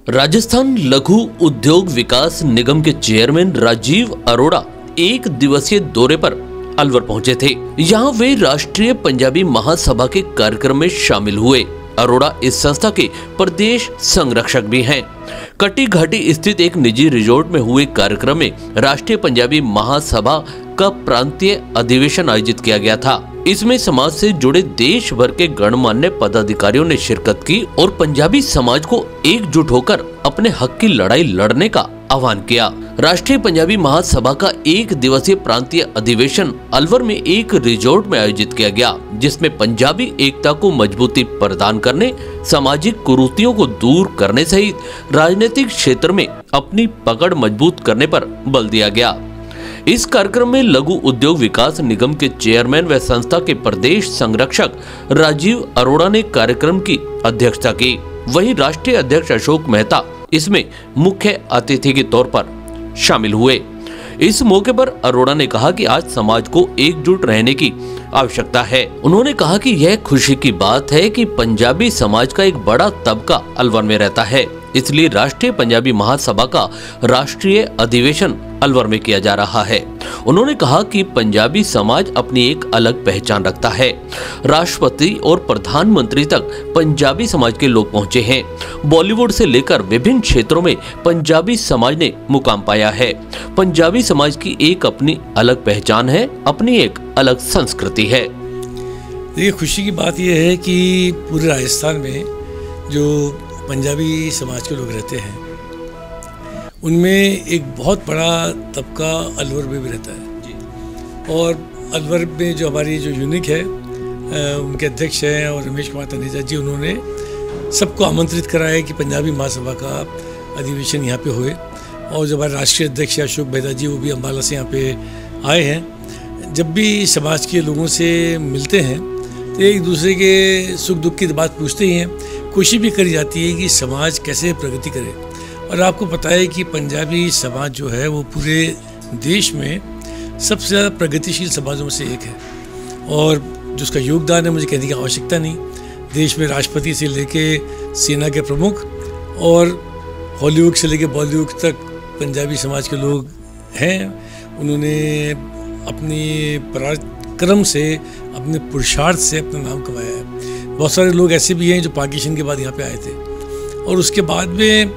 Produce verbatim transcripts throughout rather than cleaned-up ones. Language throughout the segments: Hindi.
राजस्थान लघु उद्योग विकास निगम के चेयरमैन राजीव अरोड़ा एक दिवसीय दौरे पर अलवर पहुंचे थे। यहां वे राष्ट्रीय पंजाबी महासभा के कार्यक्रम में शामिल हुए। अरोड़ा इस संस्था के प्रदेश संरक्षक भी हैं। कटी घाटी स्थित एक निजी रिजॉर्ट में हुए कार्यक्रम में राष्ट्रीय पंजाबी महासभा का प्रांतीय अधिवेशन आयोजित किया गया था। इसमें समाज से जुड़े देश भर के गणमान्य पदाधिकारियों ने शिरकत की और पंजाबी समाज को एकजुट होकर अपने हक की लड़ाई लड़ने का आह्वान किया। राष्ट्रीय पंजाबी महासभा का एक दिवसीय प्रांतीय अधिवेशन अलवर में एक रिजॉर्ट में आयोजित किया गया, जिसमें पंजाबी एकता को मजबूती प्रदान करने, सामाजिक कुरीतियों को दूर करने सहित राजनीतिक क्षेत्र में अपनी पकड़ मजबूत करने पर बल दिया गया। इस कार्यक्रम में लघु उद्योग विकास निगम के चेयरमैन व संस्था के प्रदेश संरक्षक राजीव अरोड़ा ने कार्यक्रम की अध्यक्षता की। वहीं राष्ट्रीय अध्यक्ष अशोक मेहता इसमें मुख्य अतिथि के तौर पर शामिल हुए। इस मौके पर अरोड़ा ने कहा कि आज समाज को एकजुट रहने की आवश्यकता है। उन्होंने कहा कि यह खुशी की बात है कि पंजाबी समाज का एक बड़ा तबका अलवर में रहता है, इसलिए राष्ट्रीय पंजाबी महासभा का राष्ट्रीय अधिवेशन अलवर में किया जा रहा है। उन्होंने कहा कि पंजाबी समाज अपनी एक अलग पहचान रखता है। राष्ट्रपति और प्रधानमंत्री तक पंजाबी समाज के लोग पहुंचे हैं। बॉलीवुड से लेकर विभिन्न क्षेत्रों में पंजाबी समाज ने मुकाम पाया है। पंजाबी समाज की एक अपनी अलग पहचान है, अपनी एक अलग संस्कृति है। देखिए, खुशी की बात यह है कि पूरे राजस्थान में जो पंजाबी समाज के लोग रहते हैं उनमें एक बहुत बड़ा तबका अलवर में भी रहता है जी। और अलवर में जो हमारी जो यूनिक है उनके अध्यक्ष हैं और रमेश कुमार तनेजा जी, उन्होंने सबको आमंत्रित करा है कि पंजाबी महासभा का अधिवेशन यहाँ पे होए। और जो हमारे राष्ट्रीय अध्यक्ष अशोक मेहता जी, वो भी अम्बाला से यहाँ पे आए हैं। जब भी समाज के लोगों से मिलते हैं तो एक दूसरे के सुख दुख की बात पूछते ही हैं। कोशिश भी करी जाती है कि समाज कैसे प्रगति करे। और आपको पता है कि पंजाबी समाज जो है वो पूरे देश में सबसे ज़्यादा प्रगतिशील समाजों में से एक है और जिसका योगदान है मुझे कहने की आवश्यकता नहीं। देश में राष्ट्रपति से लेके सेना के प्रमुख और हॉलीवुड से लेके बॉलीवुड तक पंजाबी समाज के लोग हैं। उन्होंने अपनी पराक्रम से, अपने पुरुषार्थ से अपना नाम कमाया है। बहुत सारे लोग ऐसे भी हैं जो पाकिस्तान के बाद यहाँ पे आए थे और उसके बाद में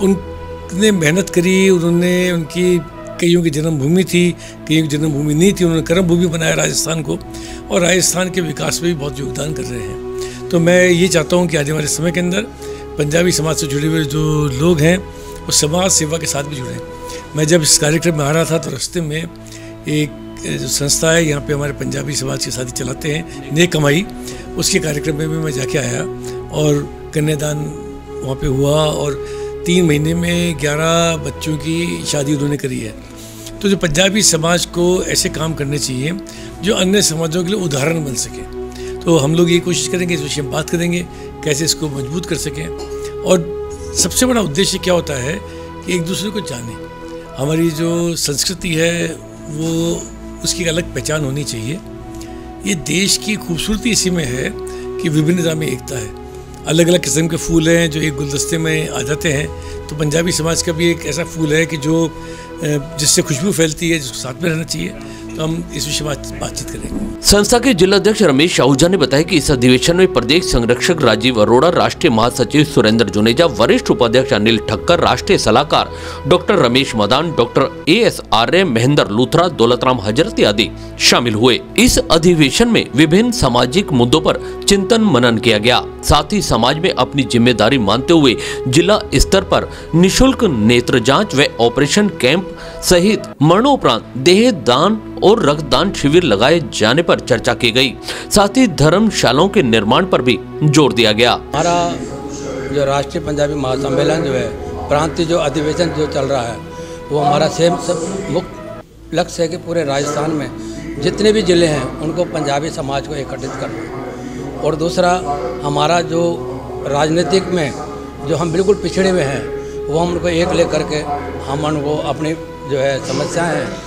उनने मेहनत करी। उन्होंने, उनकी कईयों की जन्मभूमि थी, कईयों की जन्मभूमि नहीं थी, उन्होंने कर्म भूमि बनाया राजस्थान को और राजस्थान के विकास में भी बहुत योगदान कर रहे हैं। तो मैं ये चाहता हूँ कि आने वाले समय के अंदर पंजाबी समाज से जुड़े हुए जो लोग हैं वो समाज सेवा के साथ भी जुड़ें। मैं जब इस कार्यक्रम में आ रहा था तो रास्ते में एक जो संस्था है यहाँ पे हमारे पंजाबी समाज के साथी चलाते हैं, नेक कमाई, उसके कार्यक्रम में भी मैं जाके आया और कन्यादान वहाँ पे हुआ और तीन महीने में ग्यारह बच्चों की शादी उन्होंने करी है। तो जो पंजाबी समाज को ऐसे काम करने चाहिए जो अन्य समाजों के लिए उदाहरण बन सके। तो हम लोग ये कोशिश करेंगे, इस विषय में बात करेंगे कैसे इसको मजबूत कर सकें। और सबसे बड़ा उद्देश्य क्या होता है कि एक दूसरे को जाने। हमारी जो संस्कृति है वो, उसकी एक अलग पहचान होनी चाहिए। ये देश की खूबसूरती इसी में है कि विभिन्नता में एकता है। अलग अलग किस्म के फूल हैं जो एक गुलदस्ते में आ जाते हैं। तो पंजाबी समाज का भी एक ऐसा फूल है कि जो जिससे खुशबू फैलती है, जिसको साथ में रहना चाहिए। तो हम इस विषय में बातचीत करेंगे। संस्था के जिलाध्यक्ष रमेश आहूजा ने बताया कि इस अधिवेशन में प्रदेश संरक्षक राजीव अरोड़ा, राष्ट्रीय महासचिव सुरेंद्र जुनेजा, वरिष्ठ उपाध्यक्ष अनिल ठक्कर, राष्ट्रीय सलाहकार doctor Ramesh Madan, doctor A S Arya, Mahendra Luthra, Daulatram Hazrati आदि शामिल हुए। इस अधिवेशन में विभिन्न सामाजिक मुद्दों पर चिंतन मनन किया गया। साथ ही समाज में अपनी जिम्मेदारी मानते हुए जिला स्तर पर निशुल्क नेत्र जांच व ऑपरेशन कैंप सहित मरणोपरांत देह दान और रक्तदान शिविर लगाए जाने पर चर्चा की गई। साथ ही धर्मशालाओं के निर्माण पर भी जोर दिया गया। हमारा जो राष्ट्रीय पंजाबी महासम्मेलन जो है, प्रांतीय जो अधिवेशन जो चल रहा है, वो हमारा सेम सब मुख्य लक्ष्य है कि पूरे राजस्थान में जितने भी जिले हैं उनको पंजाबी समाज को एकत्रित करना। और दूसरा, हमारा जो राजनीतिक में जो हम बिल्कुल पिछड़े हुए हैं वो हम उनको एक ले करके हम उनको अपनी जो है समस्याएं हैं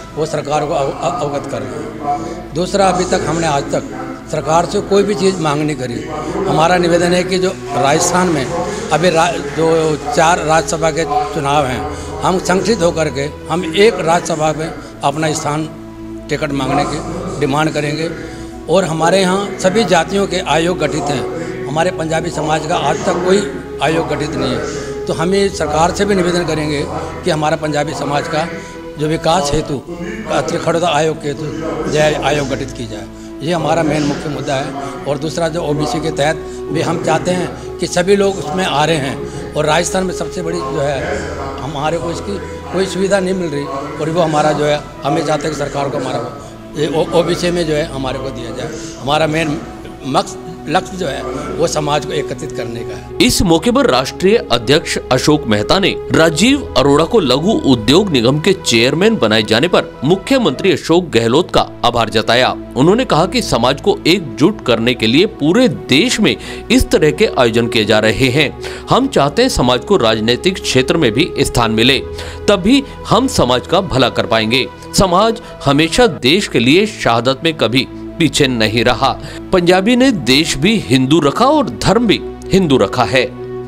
वो सरकार को अव, अवगत कर रहे हैं। दूसरा, अभी तक हमने आज तक सरकार से कोई भी चीज़ मांग नहीं करी। हमारा निवेदन है कि जो राजस्थान में अभी रा, जो चार राज्यसभा के चुनाव हैं, हम संगठित होकर के हम एक राज्यसभा में अपना स्थान टिकट मांगने की डिमांड करेंगे। और हमारे यहाँ सभी जातियों के आयोग गठित हैं। हमारे पंजाबी समाज का आज तक कोई आयोग गठित नहीं है। तो हमें सरकार से भी निवेदन करेंगे कि हमारा पंजाबी समाज का जो विकास हेतु त्रिखंड आयोग के हेतु जय आयोग गठित की जाए। ये हमारा मेन मुख्य मुद्दा है। और दूसरा, जो ओबीसी के तहत भी हम चाहते हैं कि सभी लोग उसमें आ रहे हैं। और राजस्थान में सबसे बड़ी जो है हमारे को इसकी कोई सुविधा नहीं मिल रही, और वो हमारा जो है हमें चाहते हैं कि सरकार को हमारा ओबीसी में जो है हमारे को दिया जाए। हमारा मेन मकसद लक्ष्य जो है वो समाज को एकत्रित करने का है। इस मौके पर राष्ट्रीय अध्यक्ष अशोक मेहता ने राजीव अरोड़ा को लघु उद्योग निगम के चेयरमैन बनाए जाने पर मुख्यमंत्री अशोक गहलोत का आभार जताया। उन्होंने कहा कि समाज को एकजुट करने के लिए पूरे देश में इस तरह के आयोजन किए जा रहे हैं। हम चाहते हैं समाज को राजनीतिक क्षेत्र में भी स्थान मिले, तभी हम समाज का भला कर पाएंगे। समाज हमेशा देश के लिए शहादत में कभी पीछे नहीं रहा। पंजाबी ने देश भी हिंदू रखा और धर्म भी हिंदू रखा है।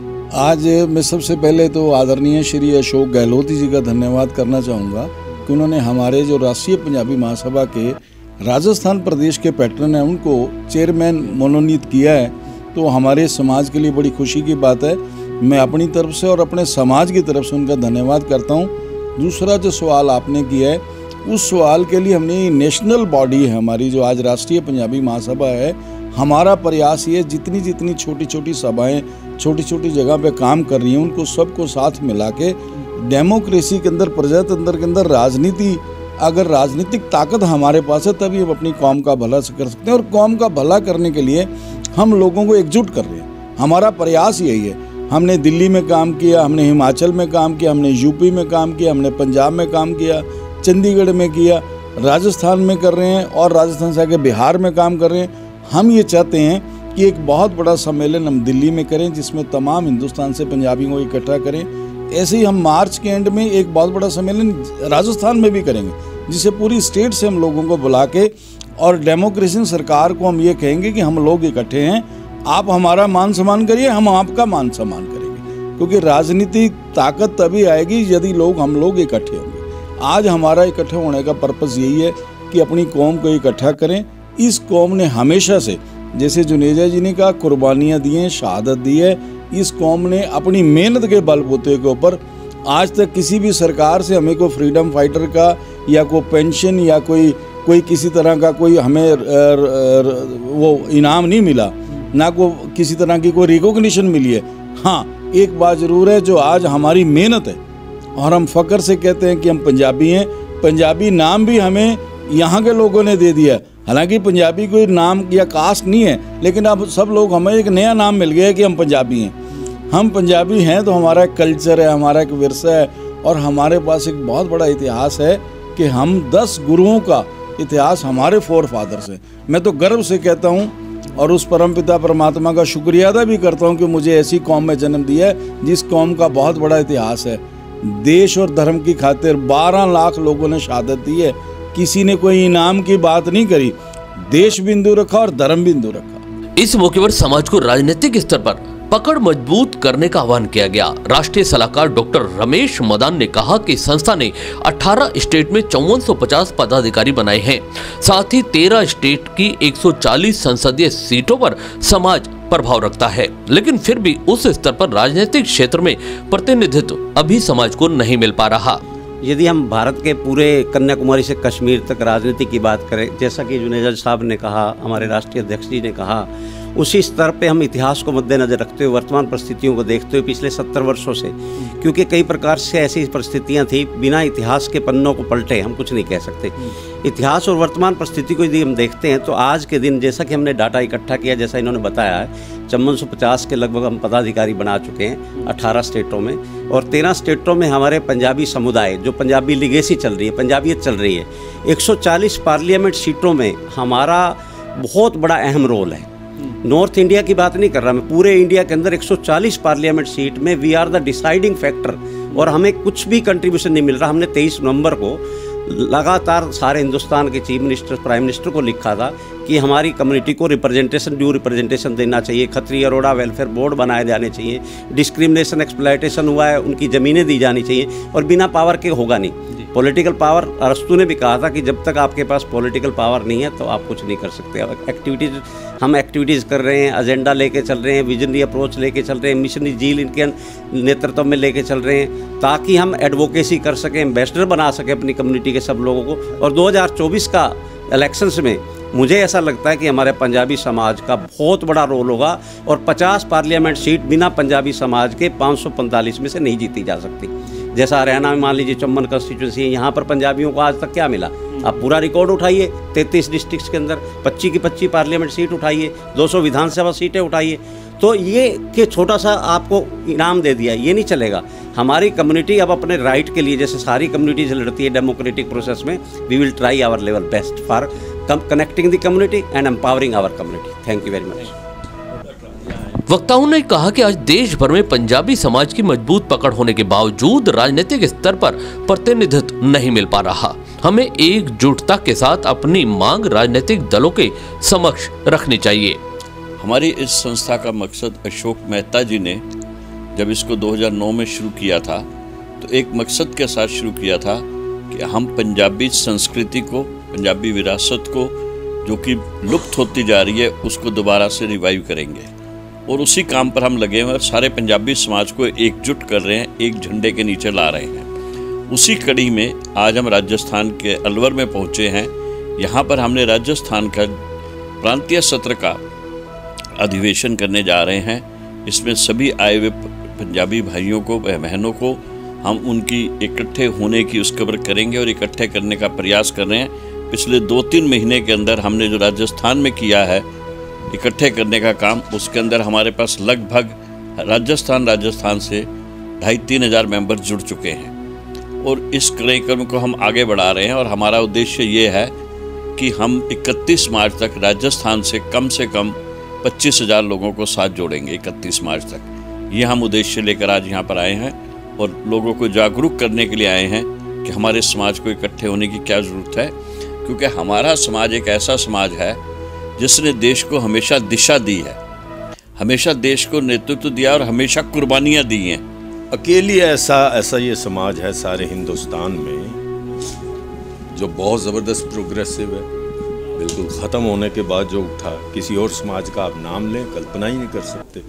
आज मैं सबसे पहले तो आदरणीय श्री अशोक गहलोत जी का धन्यवाद करना चाहूँगा कि उन्होंने हमारे जो राष्ट्रीय पंजाबी महासभा के राजस्थान प्रदेश के पैटर्न हैं उनको चेयरमैन मनोनीत किया है। तो हमारे समाज के लिए बड़ी खुशी की बात है। मैं अपनी तरफ से और अपने समाज की तरफ से उनका धन्यवाद करता हूँ। दूसरा जो सवाल आपने किया है, उस सवाल के लिए हमने नेशनल बॉडी है हमारी जो आज राष्ट्रीय पंजाबी महासभा है, हमारा प्रयास ये जितनी जितनी छोटी छोटी सभाएं छोटी छोटी जगह पे काम कर रही हैं उनको सबको साथ मिला के डेमोक्रेसी के अंदर प्रजातंत्र के अंदर राजनीति, अगर राजनीतिक ताकत हमारे पास है तभी हम अपनी कौम का भला कर सकते हैं। और कौम का भला करने के लिए हम लोगों को एकजुट कर रहे हैं। हमारा प्रयास यही है। हमने दिल्ली में काम किया, हमने हिमाचल में काम किया, हमने यूपी में काम किया, हमने पंजाब में काम किया, चंडीगढ़ में किया, राजस्थान में कर रहे हैं और राजस्थान से आगे बिहार में काम कर रहे हैं। हम ये चाहते हैं कि एक बहुत बड़ा सम्मेलन हम दिल्ली में करें जिसमें तमाम हिंदुस्तान से पंजाबियों को इकट्ठा करें। ऐसे ही हम मार्च के एंड में एक बहुत बड़ा सम्मेलन राजस्थान में भी करेंगे जिसे पूरी स्टेट से हम लोगों को बुला के और डेमोक्रेसी सरकार को हम ये कहेंगे कि हम लोग इकट्ठे हैं, आप हमारा मान सम्मान करिए, हम आपका मान सम्मान करेंगे। क्योंकि राजनीतिक ताकत तभी आएगी यदि लोग हम लोग इकट्ठे होंगे। आज हमारा इकट्ठे होने का पर्पस यही है कि अपनी कौम को इकट्ठा करें। इस कौम ने हमेशा से, जैसे जुनेजा जी ने कहा, कुर्बानियाँ दी हैं, शहादत दी है। इस कौम ने अपनी मेहनत के बलबूते के ऊपर आज तक किसी भी सरकार से हमें कोई फ्रीडम फाइटर का या कोई पेंशन या कोई कोई किसी तरह का कोई हमें र, र, र, वो इनाम नहीं मिला, ना को किसी तरह की कोई रिकॉग्निशन मिली है। हाँ, एक बात ज़रूर है, जो आज हमारी मेहनत है और हम फ़ख्र से कहते हैं कि हम पंजाबी हैं। पंजाबी नाम भी हमें यहाँ के लोगों ने दे दिया। हालांकि पंजाबी कोई नाम या कास्ट नहीं है, लेकिन अब सब लोग, हमें एक नया नाम मिल गया है कि हम पंजाबी हैं। हम पंजाबी हैं तो हमारा एक कल्चर है, हमारा एक विरसा है और हमारे पास एक बहुत बड़ा इतिहास है कि हम दस गुरुओं का इतिहास हमारे फोर फादर्स हैं। मैं तो गर्व से कहता हूँ और उस परमपिता परमात्मा का शुक्रिया अदा भी करता हूँ कि मुझे ऐसी कौम में जन्म दिया है जिस कौम का बहुत बड़ा इतिहास है। देश और धर्म की खातिर बारह लाख लोगों ने शहादत दी है। किसी ने कोई इनाम की बात नहीं करी, देश बिंदु रखा और धर्म बिंदु रखा। इस मौके पर समाज को राजनीतिक स्तर पर पकड़ मजबूत करने का आह्वान किया गया। राष्ट्रीय सलाहकार डॉक्टर रमेश मदान ने कहा कि संस्था ने अठारह स्टेट में चौवन सौ पचास पदाधिकारी बनाए हैं। साथ ही तेरह स्टेट की एक सौ चालीस संसदीय सीटों पर समाज प्रभाव रखता है, लेकिन फिर भी उस स्तर पर राजनीतिक क्षेत्र में प्रतिनिधित्व अभी समाज को नहीं मिल पा रहा। यदि हम भारत के पूरे कन्याकुमारी से कश्मीर तक राजनीति की बात करें, जैसा कि जुनेजा साहब ने कहा, हमारे राष्ट्रीय अध्यक्ष जी ने कहा, उसी स्तर पे हम इतिहास को मद्देनजर रखते हुए वर्तमान परिस्थितियों को देखते हुए पिछले सत्तर वर्षों से, क्योंकि कई प्रकार से ऐसी परिस्थितियां थी, बिना इतिहास के पन्नों को पलटे हम कुछ नहीं कह सकते। इतिहास और वर्तमान परिस्थिति को यदि हम देखते हैं तो आज के दिन, जैसा कि हमने डाटा इकट्ठा किया, जैसा इन्होंने बताया है, चौवन सौ पचास के लगभग हम पदाधिकारी बना चुके हैं अठारह स्टेटों में, और तेरह स्टेटों में हमारे पंजाबी समुदाय, जो पंजाबी लिगेसी चल रही है, पंजाबियत चल रही है, एक सौ चालीस पार्लियामेंट सीटों में हमारा बहुत बड़ा अहम रोल है। नॉर्थ इंडिया की बात नहीं कर रहा मैं, पूरे इंडिया के अंदर एक सौ चालीस पार्लियामेंट सीट में we are the deciding factor, और हमें कुछ भी कंट्रीब्यूशन नहीं मिल रहा। हमने तेईस नवंबर को लगातार सारे हिंदुस्तान के चीफ मिनिस्टर, प्राइम मिनिस्टर को लिखा था कि हमारी कम्युनिटी को रिप्रेजेंटेशन, ड्यू रिप्रेजेंटेशन देना चाहिए, खत्री अरोड़ा वेलफेयर बोर्ड बनाए जाने चाहिए, डिस्क्रिमिनेशन एक्सप्लॉयटेशन हुआ है उनकी ज़मीनें दी जानी चाहिए, और बिना पावर के होगा नहीं। पॉलिटिकल पावर, अरस्तू ने भी कहा था कि जब तक आपके पास पॉलिटिकल पावर नहीं है तो आप कुछ नहीं कर सकते। अब एक्टिविटीज़, हम एक्टिविटीज़ कर रहे हैं, एजेंडा लेके चल रहे हैं, विजनरी अप्रोच लेके चल रहे हैं, मिशनरी झील इनके नेतृत्व में लेके चल रहे हैं, ताकि हम एडवोकेसी कर सकें, एम्बेसडर बना सकें अपनी कम्युनिटी के सब लोगों को। और दो हज़ार चौबीस का इलेक्शंस में मुझे ऐसा लगता है कि हमारे पंजाबी समाज का बहुत बड़ा रोल होगा, और पचास पार्लियामेंट सीट बिना पंजाबी समाज के पाँच सौ पैंतालीस में से नहीं जीती जा सकती। जैसा हरियाणा में मान लीजिए चौवन कंस्टिट्यूंसी है, यहाँ पर पंजाबियों को आज तक क्या मिला? आप पूरा रिकॉर्ड उठाइए, तैंतीस डिस्ट्रिक्ट्स के अंदर पच्चीस की पच्चीस पार्लियामेंट सीट उठाइए, दो सौ विधानसभा सीटें उठाइए, तो ये कि छोटा सा आपको इनाम दे दिया, ये नहीं चलेगा। हमारी कम्युनिटी अब अपने राइट के लिए, जैसे सारी कम्युनिटीज लड़ती है डेमोक्रेटिक प्रोसेस में, we will try our level best for connecting the community and empowering our community. Thank you very much. वक्ताओं ने कहा कि आज देश भर में पंजाबी समाज की मजबूत पकड़ होने के बावजूद राजनीतिक स्तर पर प्रतिनिधित्व नहीं मिल पा रहा। हमें एकजुटता के साथ अपनी मांग राजनीतिक दलों के समक्ष रखनी चाहिए। हमारी इस संस्था का मकसद अशोक मेहता जी ने जब इसको दो हज़ार नौ में शुरू किया था तो एक मकसद के साथ शुरू किया था कि हम पंजाबी संस्कृति को, पंजाबी विरासत को जो कि लुप्त होती जा रही है उसको दोबारा से रिवाइव करेंगे, और उसी काम पर हम लगे हुए और सारे पंजाबी समाज को एकजुट कर रहे हैं, एक झंडे के नीचे ला रहे हैं। उसी कड़ी में आज हम राजस्थान के अलवर में पहुंचे हैं। यहाँ पर हमने राजस्थान का प्रांतीय सत्र का अधिवेशन करने जा रहे हैं। इसमें सभी आए हुए पंजाबी भाइयों को, बहनों को हम उनकी इकट्ठे होने की उस खबर करेंगे और इकट्ठे करने का प्रयास कर रहे हैं। पिछले दो तीन महीने के अंदर हमने जो राजस्थान में किया है इकट्ठे करने का काम, उसके अंदर हमारे पास लगभग राजस्थान राजस्थान से ढाई तीन हज़ार मेंबर जुड़ चुके हैं, और इस कार्यक्रम को हम आगे बढ़ा रहे हैं। और हमारा उद्देश्य ये है कि हम इकतीस मार्च तक राजस्थान से कम से कम पच्चीस हज़ार लोगों को साथ जोड़ेंगे इकतीस मार्च तक। ये हम उद्देश्य लेकर आज यहाँ पर आए हैं और लोगों को जागरूक करने के लिए आए हैं कि हमारे समाज को इकट्ठे होने की क्या ज़रूरत है, क्योंकि हमारा समाज एक ऐसा समाज है जिसने देश को हमेशा दिशा दी है, हमेशा देश को नेतृत्व दिया और हमेशा कुर्बानियाँ दी हैं। अकेली ऐसा ऐसा ये समाज है सारे हिंदुस्तान में जो बहुत ज़बरदस्त प्रोग्रेसिव है, बिल्कुल ख़त्म होने के बाद जो उठा, किसी और समाज का आप नाम लें कल्पना ही नहीं कर सकते।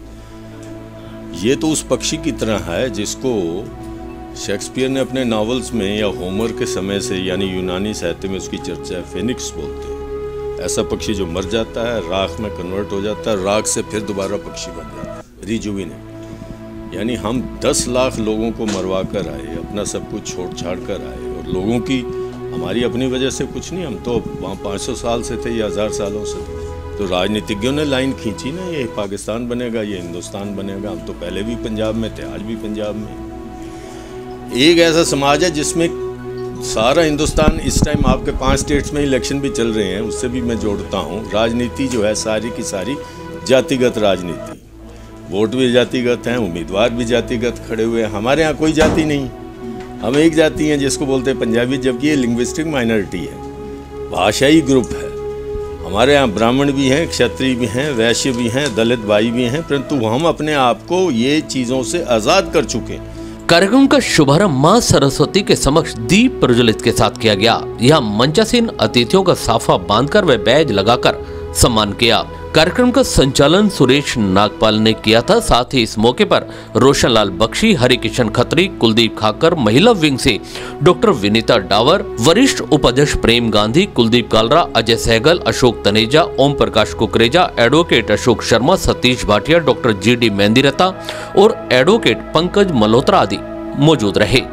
ये तो उस पक्षी की तरह है जिसको शेक्सपियर ने अपने नॉवेल्स में या होमर के समय से, यानी यूनानी साहित्य में उसकी चर्चा है, फेनिक्स बोलते हैं। ऐसा पक्षी जो मर जाता है, राख में कन्वर्ट हो जाता है, राख से फिर दोबारा पक्षी बन जाता है, रिजुविनेट। यानी हम दस लाख लोगों को मरवा कर आए, अपना सब कुछ छोड़ छाड़ कर आए, और लोगों की, हमारी अपनी वजह से कुछ नहीं, हम तो वहाँ पाँच सौ साल से थे या हज़ार सालों से थे। तो राजनीतिज्ञों ने लाइन खींची ना, ये पाकिस्तान बनेगा, ये हिंदुस्तान बनेगा। हम तो पहले भी पंजाब में थे, आज भी पंजाब में। एक ऐसा समाज है जिसमें सारा हिंदुस्तान, इस टाइम आपके पांच स्टेट्स में इलेक्शन भी चल रहे हैं, उससे भी मैं जोड़ता हूँ। राजनीति जो है सारी की सारी जातिगत राजनीति, वोट भी जातिगत हैं, उम्मीदवार भी जातिगत खड़े हुए हैं। हमारे यहाँ कोई जाति नहीं, हम एक जाति हैं जिसको बोलते हैं पंजाबी, जबकि ये लिंग्विस्टिक माइनॉरिटी है, भाषाई ग्रुप है। हमारे यहाँ ब्राह्मण भी हैं, क्षत्रिय भी हैं, वैश्य भी हैं, दलित भाई भी हैं, परंतु हम अपने आप को ये चीज़ों से आज़ाद कर चुके हैं। कार्यक्रम का शुभारंभ मां सरस्वती के समक्ष दीप प्रज्वलित के साथ किया गया। यहाँ मंचासीन अतिथियों का साफा बांधकर व बैज लगाकर सम्मान किया। कार्यक्रम का संचालन सुरेश नागपाल ने किया था। साथ ही इस मौके पर रोशनलाल बख्शी, हरिकिशन खत्री, कुलदीप खाकर, महिला विंग से डॉक्टर विनीता डावर, वरिष्ठ उपाध्यक्ष Prem Gandhi, Kuldeep Kalra, Ajay Sehgal, Ashok Taneja, Om Prakash Kukreja, advocate Ashok Sharma, Satish Bhatia, doctor G D Mehandiratta और एडवोकेट पंकज मल्होत्रा आदि मौजूद रहे।